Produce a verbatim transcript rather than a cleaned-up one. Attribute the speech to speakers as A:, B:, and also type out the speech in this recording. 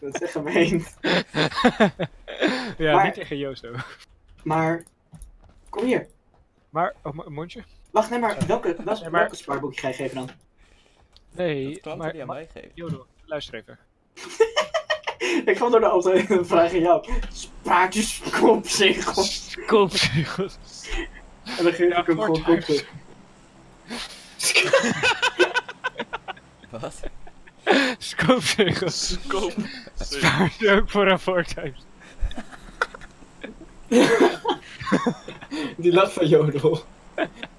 A: Dat is echt gemeen.
B: Ja,
A: Maar-
B: niet tegen Jozo.
A: Maar, kom hier.
B: Maar, oh, een mondje?
A: Wacht, nee, maar welke, welke,
B: Nee, maar-
A: welke spaarboekje ga je geven dan?
B: Nee,
C: Dat klanten
B: maar,
C: die aan
B: maar
C: mij geven.
B: Jodo, luister even.
A: Ik ga door de auto heen vragen jou. Spaartjes, kopzegels.
B: Koopzegels.
A: En dan geef
B: Ja,
A: ik hem gewoon
B: Fortnite.
A: kopzegels.
C: Wat?
B: Koopzegels.
D: Koop.
B: Spaar je ook voor een voortuin.
A: Die lach van Jodel.